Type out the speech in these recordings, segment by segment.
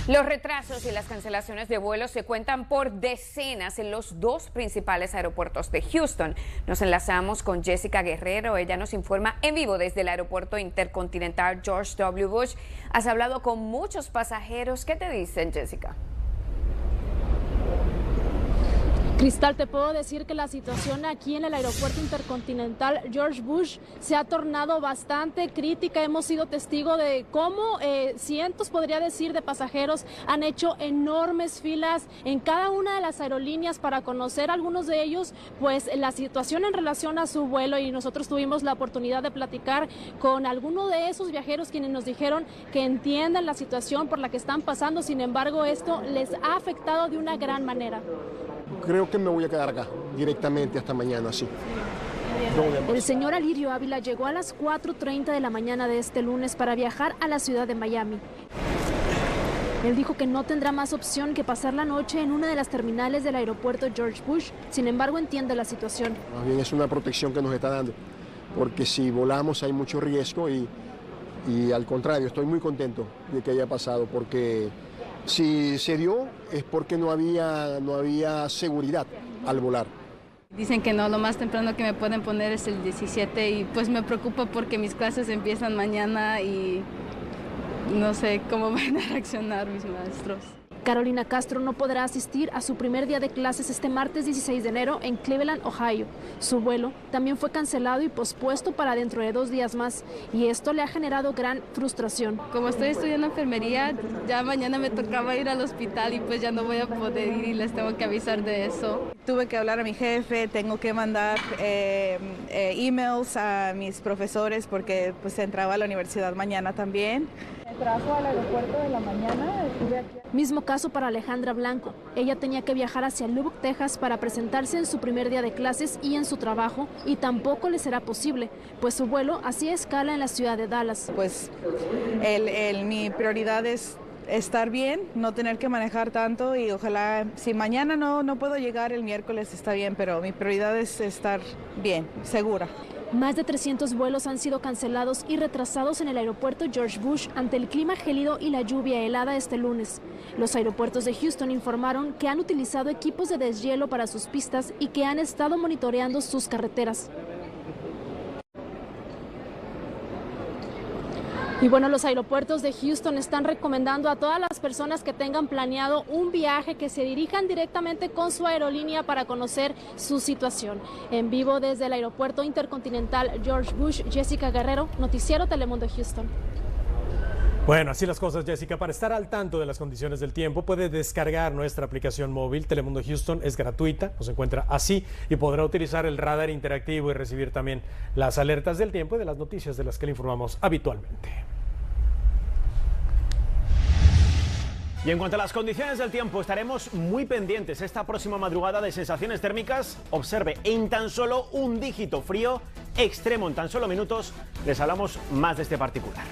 Los retrasos y las cancelaciones de vuelos se cuentan por decenas en los dos principales aeropuertos de Houston. Nos enlazamos con Jessica Guerrero. Ella nos informa en vivo desde el aeropuerto intercontinental George W. Bush. Has hablado con muchos pasajeros. ¿Qué te dicen, Jessica? Cristal, te puedo decir que la situación aquí en el aeropuerto intercontinental George Bush se ha tornado bastante crítica. Hemos sido testigos de cómo cientos, podría decir, de pasajeros han hecho enormes filas en cada una de las aerolíneas para conocer algunos de ellos, pues la situación en relación a su vuelo, y nosotros tuvimos la oportunidad de platicar con algunos de esos viajeros quienes nos dijeron que entienden la situación por la que están pasando. Sin embargo, esto les ha afectado de una gran manera. Creo que me voy a quedar acá directamente hasta mañana, sí. El señor Alirio Ávila llegó a las 4:30 de la mañana de este lunes para viajar a la ciudad de Miami. Él dijo que no tendrá más opción que pasar la noche en una de las terminales del aeropuerto George Bush. Sin embargo, entiende la situación. Más bien es una protección que nos está dando, porque si volamos hay mucho riesgo y al contrario, estoy muy contento de que haya pasado, porque si se dio es porque no había seguridad al volar. Dicen que no, lo más temprano que me pueden poner es el 17 y pues me preocupa porque mis clases empiezan mañana y no sé cómo van a reaccionar mis maestros. Carolina Castro no podrá asistir a su primer día de clases este martes 16 de enero en Cleveland, Ohio. Su vuelo también fue cancelado y pospuesto para dentro de 2 días más, y esto le ha generado gran frustración. Como estoy estudiando enfermería, ya mañana me tocaba ir al hospital y pues ya no voy a poder ir y les tengo que avisar de eso. Tuve que hablar a mi jefe, tengo que mandar emails a mis profesores porque pues entraba a la universidad mañana también. Trabajo al aeropuerto de la mañana. Mismo caso para Alejandra Blanco. Ella tenía que viajar hacia Lubbock, Texas para presentarse en su primer día de clases y en su trabajo, y tampoco le será posible, pues su vuelo hacía escala en la ciudad de Dallas. Pues mi prioridad es estar bien, no tener que manejar tanto, y ojalá, si mañana no puedo llegar, el miércoles está bien, pero mi prioridad es estar bien, segura. Más de 300 vuelos han sido cancelados y retrasados en el aeropuerto George Bush ante el clima gélido y la lluvia helada este lunes. Los aeropuertos de Houston informaron que han utilizado equipos de deshielo para sus pistas y que han estado monitoreando sus carreteras. Y bueno, los aeropuertos de Houston están recomendando a todas las personas que tengan planeado un viaje que se dirijan directamente con su aerolínea para conocer su situación. En vivo desde el aeropuerto intercontinental George Bush, Jessica Guerrero, Noticiero Telemundo Houston. Bueno, así las cosas, Jessica. Para estar al tanto de las condiciones del tiempo, puede descargar nuestra aplicación móvil Telemundo Houston. Es gratuita, nos encuentra así y podrá utilizar el radar interactivo y recibir también las alertas del tiempo y de las noticias de las que le informamos habitualmente. Y en cuanto a las condiciones del tiempo, estaremos muy pendientes esta próxima madrugada de sensaciones térmicas. Observe, en tan solo un dígito frío extremo, en tan solo minutos, les hablamos más de este particular.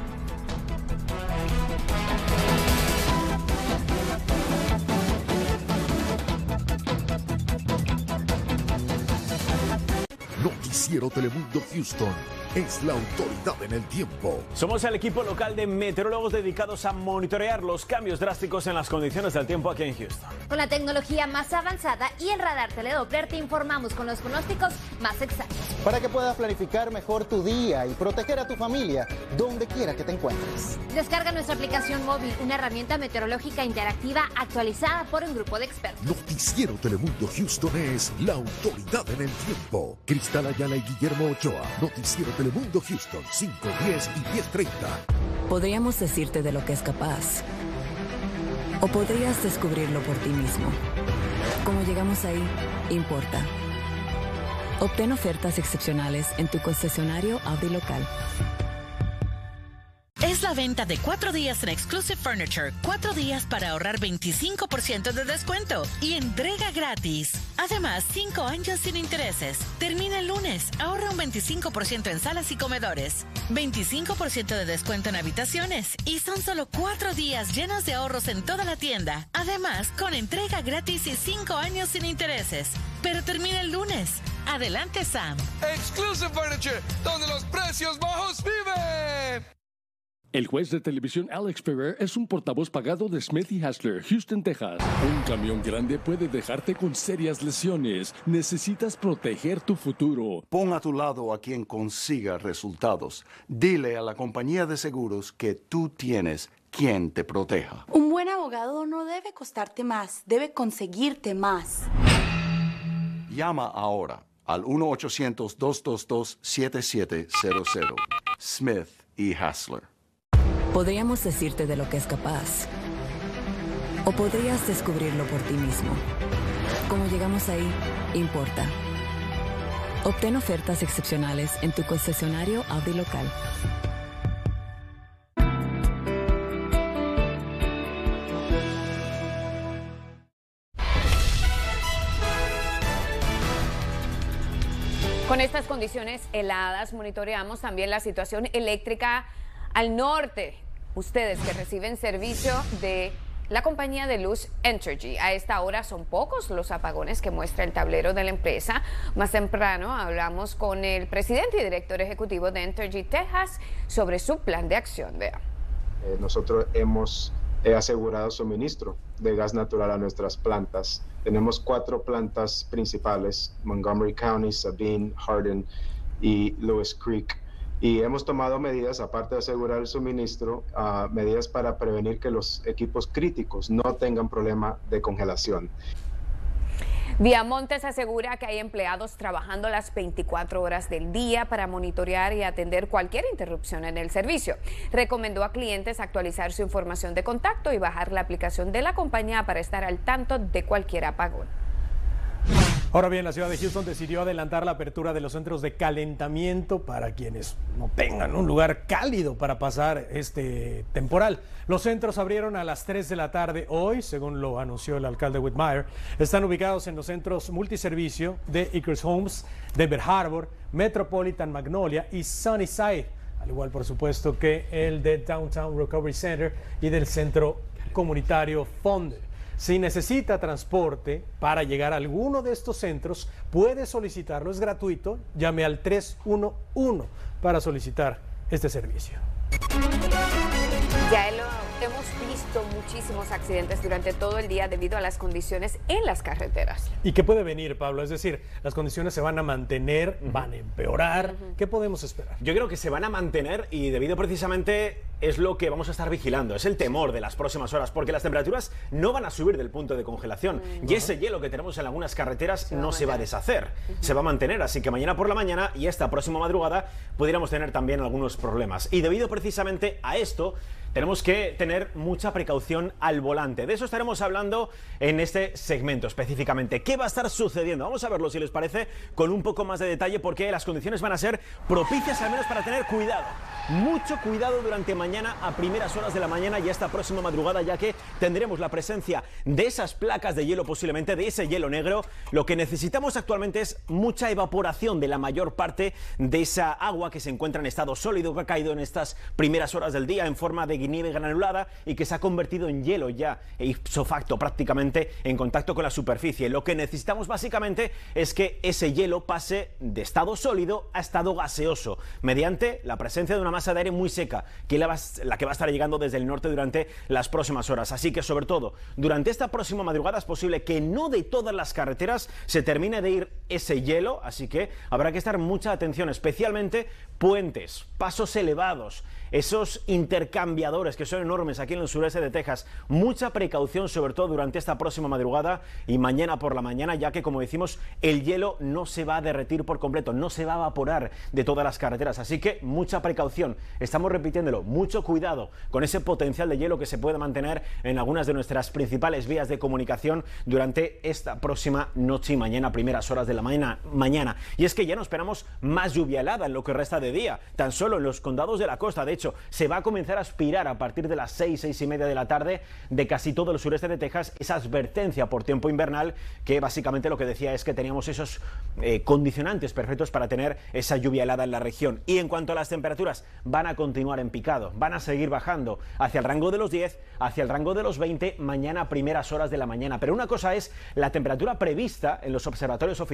Noticiero Telemundo Houston es la autoridad en el tiempo. Somos el equipo local de meteorólogos dedicados a monitorear los cambios drásticos en las condiciones del tiempo aquí en Houston. Con la tecnología más avanzada y el radar Teledoppler te informamos con los pronósticos más exactos. Para que puedas planificar mejor tu día y proteger a tu familia donde quiera que te encuentres. Descarga nuestra aplicación móvil, una herramienta meteorológica interactiva actualizada por un grupo de expertos. Noticiero Telemundo Houston es la autoridad en el tiempo. Cristal Ayala y Guillermo Ochoa. Noticiero Telemundo Houston, 5, 10 y 10:30. Podríamos decirte de lo que es capaz, o podrías descubrirlo por ti mismo. Cómo llegamos ahí, importa. Obtén ofertas excepcionales en tu concesionario Audi local. Es la venta de 4 días en Exclusive Furniture. 4 días para ahorrar 25% de descuento y entrega gratis. Además, 5 años sin intereses. Termina el lunes. Ahorra un 25% en salas y comedores. 25% de descuento en habitaciones. Y son solo 4 días llenos de ahorros en toda la tienda. Además, con entrega gratis y 5 años sin intereses. Pero termina el lunes. Adelante, Sam. Exclusive Furniture, donde los precios bajos viven. El juez de televisión Alex Ferrer es un portavoz pagado de Smith y Hassler, Houston, Texas. Un camión grande puede dejarte con serias lesiones. Necesitas proteger tu futuro. Pon a tu lado a quien consiga resultados. Dile a la compañía de seguros que tú tienes quien te proteja. Un buen abogado no debe costarte más, debe conseguirte más. Llama ahora al 1-800-222-7700. Smith y Hassler. Podríamos decirte de lo que es capaz, o podrías descubrirlo por ti mismo. Como llegamos ahí, importa. Obtén ofertas excepcionales en tu concesionario Audi local. Con estas condiciones heladas, monitoreamos también la situación eléctrica al norte. Ustedes que reciben servicio de la compañía de luz Entergy. A esta hora son pocos los apagones que muestra el tablero de la empresa. Más temprano hablamos con el presidente y director ejecutivo de Entergy Texas sobre su plan de acción. Vea. Nosotros hemos asegurado suministro de gas natural a nuestras plantas. Tenemos 4 plantas principales: Montgomery County, Sabine, Hardin y Lewis Creek. Y hemos tomado medidas, aparte de asegurar el suministro, medidas para prevenir que los equipos críticos no tengan problema de congelación. Viamontes asegura que hay empleados trabajando las 24 horas del día para monitorear y atender cualquier interrupción en el servicio. Recomendó a clientes actualizar su información de contacto y bajar la aplicación de la compañía para estar al tanto de cualquier apagón. Ahora bien, la ciudad de Houston decidió adelantar la apertura de los centros de calentamiento para quienes no tengan un lugar cálido para pasar este temporal. Los centros abrieron a las 3 de la tarde hoy, según lo anunció el alcalde Whitmire. Están ubicados en los centros multiservicio de Acres Homes, Denver Harbor, Metropolitan Magnolia y Sunnyside, al igual por supuesto que el de Downtown Recovery Center y del centro comunitario Fond. Si necesita transporte para llegar a alguno de estos centros, puede solicitarlo, es gratuito. Llame al 311 para solicitar este servicio. Ya hemos visto muchísimos accidentes durante todo el día debido a las condiciones en las carreteras. ¿Y qué puede venir, Pablo? Es decir, las condiciones se van a mantener, van a empeorar. ¿Qué podemos esperar? Yo creo que se van a mantener y debido precisamente es lo que vamos a estar vigilando. Es el temor de las próximas horas porque las temperaturas no van a subir del punto de congelación y ese hielo que tenemos en algunas carreteras no se va a deshacer, se va a mantener. Así que mañana por la mañana y esta próxima madrugada pudiéramos tener también algunos problemas. Y debido precisamente a esto, tenemos que tener mucha precaución al volante. De eso estaremos hablando en este segmento específicamente. ¿Qué va a estar sucediendo? Vamos a verlo, si les parece, con un poco más de detalle, porque las condiciones van a ser propicias al menos para tener cuidado. Mucho cuidado durante mañana a primeras horas de la mañana y esta próxima madrugada, ya que tendremos la presencia de esas placas de hielo, posiblemente de ese hielo negro. Lo que necesitamos actualmente es mucha evaporación de la mayor parte de esa agua que se encuentra en estado sólido, que ha caído en estas primeras horas del día en forma de nieve granulada y que se ha convertido en hielo ya ipso facto prácticamente en contacto con la superficie. Lo que necesitamos básicamente es que ese hielo pase de estado sólido a estado gaseoso mediante la presencia de una masa de aire muy seca, que es la que va a estar llegando desde el norte durante las próximas horas. Así que sobre todo durante esta próxima madrugada es posible que no de todas las carreteras se termine de ir ese hielo, así que habrá que estar mucha atención, especialmente puentes, pasos elevados, esos intercambiadores que son enormes aquí en el sureste de Texas. Mucha precaución sobre todo durante esta próxima madrugada y mañana por la mañana, ya que como decimos el hielo no se va a derretir por completo, no se va a evaporar de todas las carreteras, así que mucha precaución, estamos repitiéndolo, mucho cuidado con ese potencial de hielo que se puede mantener en algunas de nuestras principales vías de comunicación durante esta próxima noche y mañana, primeras horas de la mañana. Y es que ya no esperamos más lluvia helada en lo que resta de día, tan solo en los condados de la costa. De hecho, se va a comenzar a aspirar a partir de las 6 y media de la tarde de casi todo el sureste de Texas esa advertencia por tiempo invernal, que básicamente lo que decía es que teníamos esos condicionantes perfectos para tener esa lluvia helada en la región. Y en cuanto a las temperaturas, van a continuar en picado, van a seguir bajando hacia el rango de los 10, hacia el rango de los 20 mañana a primeras horas de la mañana. Pero una cosa es la temperatura prevista en los observatorios oficiales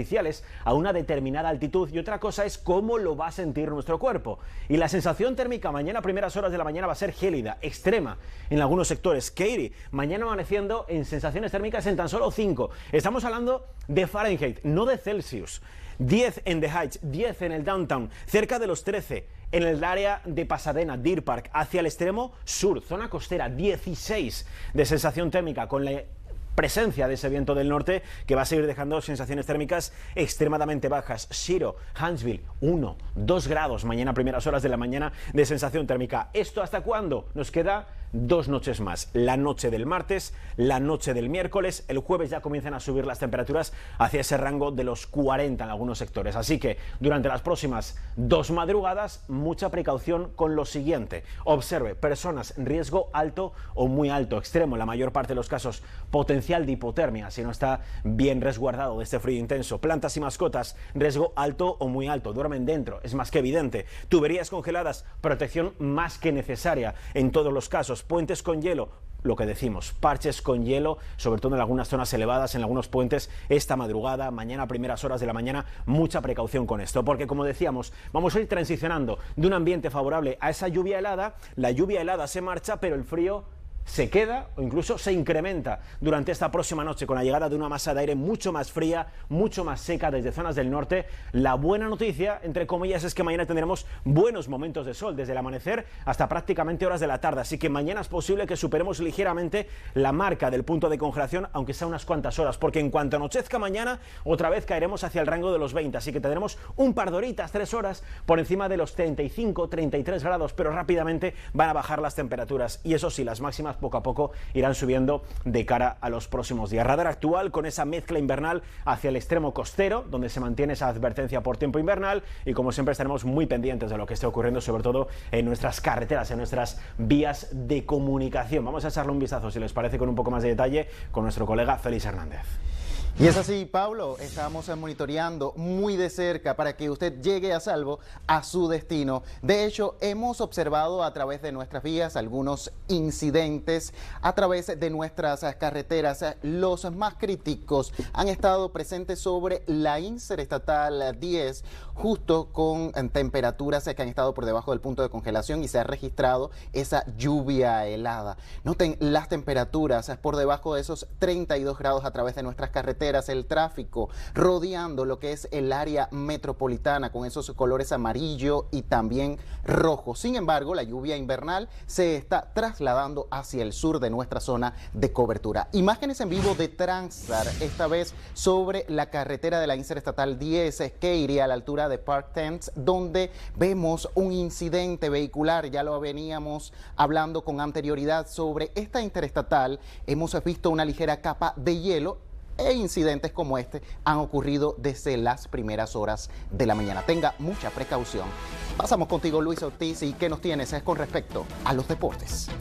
artificiales a una determinada altitud, y otra cosa es cómo lo va a sentir nuestro cuerpo. Y la sensación térmica mañana a primeras horas de la mañana va a ser gélida, extrema en algunos sectores. Katie, mañana amaneciendo en sensaciones térmicas en tan solo 5. Estamos hablando de Fahrenheit, no de Celsius. 10 en The Heights, 10 en el Downtown, cerca de los 13 en el área de Pasadena, Deer Park, hacia el extremo sur, zona costera, 16 de sensación térmica, con la presencia de ese viento del norte que va a seguir dejando sensaciones térmicas extremadamente bajas. Shiro, Huntsville, 1, 2 grados mañana a primeras horas de la mañana de sensación térmica. ¿Esto hasta cuándo? Nos queda 2 noches más, la noche del martes, la noche del miércoles. El jueves ya comienzan a subir las temperaturas hacia ese rango de los 40 en algunos sectores, así que durante las próximas 2 madrugadas mucha precaución con lo siguiente. Observe, personas en riesgo alto o muy alto, extremo en la mayor parte de los casos, potencial de hipotermia si no está bien resguardado de este frío intenso. Plantas y mascotas, riesgo alto o muy alto, duermen dentro, es más que evidente. Tuberías congeladas, protección más que necesaria en todos los casos. Puentes con hielo, lo que decimos, parches con hielo, sobre todo en algunas zonas elevadas, en algunos puentes, esta madrugada, mañana a primeras horas de la mañana, mucha precaución con esto, porque como decíamos, vamos a ir transicionando de un ambiente favorable a esa lluvia helada. La lluvia helada se marcha, pero el frío se queda o incluso se incrementa durante esta próxima noche con la llegada de una masa de aire mucho más fría, mucho más seca desde zonas del norte. La buena noticia, entre comillas, es que mañana tendremos buenos momentos de sol desde el amanecer hasta prácticamente horas de la tarde, así que mañana es posible que superemos ligeramente la marca del punto de congelación, aunque sea unas cuantas horas, porque en cuanto anochezca mañana otra vez caeremos hacia el rango de los 20, así que tendremos un par de horitas, 3 horas por encima de los 35, 33 grados, pero rápidamente van a bajar las temperaturas, y eso sí, las máximas poco a poco irán subiendo de cara a los próximos días. Radar actual con esa mezcla invernal hacia el extremo costero, donde se mantiene esa advertencia por tiempo invernal, y como siempre estaremos muy pendientes de lo que esté ocurriendo, sobre todo en nuestras carreteras, en nuestras vías de comunicación. Vamos a echarle un vistazo, si les parece, con un poco más de detalle con nuestro colega Félix Hernández. Y es así, Pablo, estamos monitoreando muy de cerca para que usted llegue a salvo a su destino. De hecho, hemos observado a través de nuestras vías algunos incidentes a través de nuestras carreteras. Los más críticos han estado presentes sobre la Interestatal 10, justo con temperaturas que han estado por debajo del punto de congelación, y se ha registrado esa lluvia helada. Noten las temperaturas por debajo de esos 32 grados a través de nuestras carreteras. El tráfico rodeando lo que es el área metropolitana con esos colores amarillo y también rojo. Sin embargo, la lluvia invernal se está trasladando hacia el sur de nuestra zona de cobertura. Imágenes en vivo de Transtar, esta vez sobre la carretera de la Interestatal 10 que iría a la altura de Park Tents, donde vemos un incidente vehicular. Ya lo veníamos hablando con anterioridad sobre esta interestatal. Hemos visto una ligera capa de hielo, e incidentes como este han ocurrido desde las primeras horas de la mañana. Tenga mucha precaución. Pasamos contigo, Luis Ortiz, y ¿qué nos tienes con respecto a los deportes?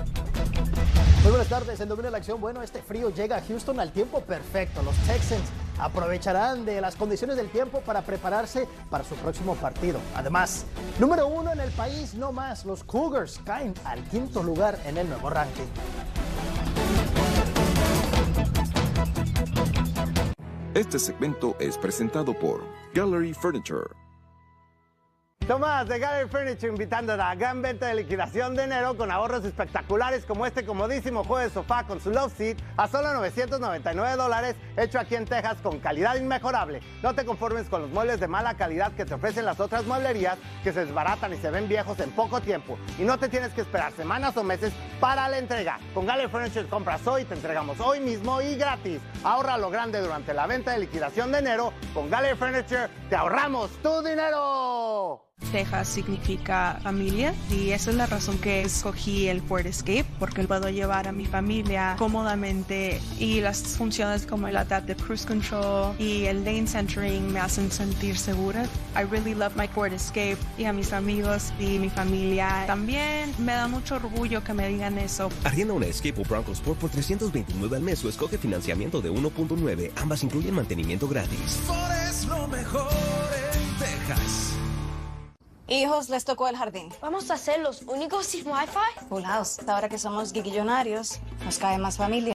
Muy buenas tardes. En Domina la Acción, bueno, este frío llega a Houston al tiempo perfecto. Los Texans aprovecharán de las condiciones del tiempo para prepararse para su próximo partido. Además, número 1 en el país, no más. Los Cougars caen al 5º lugar en el nuevo ranking. Este segmento es presentado por Gallery Furniture. Tomás de Gallery Furniture invitando a la gran venta de liquidación de enero con ahorros espectaculares como este comodísimo juego de sofá con su Love Seat a solo $999, hecho aquí en Texas con calidad inmejorable. No te conformes con los muebles de mala calidad que te ofrecen las otras mueblerías, que se desbaratan y se ven viejos en poco tiempo. Y no te tienes que esperar semanas o meses para la entrega. Con Gallery Furniture compras hoy, te entregamos hoy mismo y gratis. Ahorra lo grande durante la venta de liquidación de enero. Con Gallery Furniture te ahorramos tu dinero. Texas significa familia, y esa es la razón que escogí el Ford Escape, porque puedo llevar a mi familia cómodamente, y las funciones como el Adaptive Cruise Control y el Lane Centering me hacen sentir segura. I really love my Ford Escape, y a mis amigos y mi familia también me da mucho orgullo que me digan eso. Arrienda una Escape o Bronco Sport por $329 al mes o escoge financiamiento de 1.9. Ambas incluyen mantenimiento gratis. Ford es lo mejor en Texas. Hijos, les tocó el jardín. ¿Vamos a ser los únicos sin Wi-Fi? Volados. Ahora que somos guiguillonarios, nos cae más familia.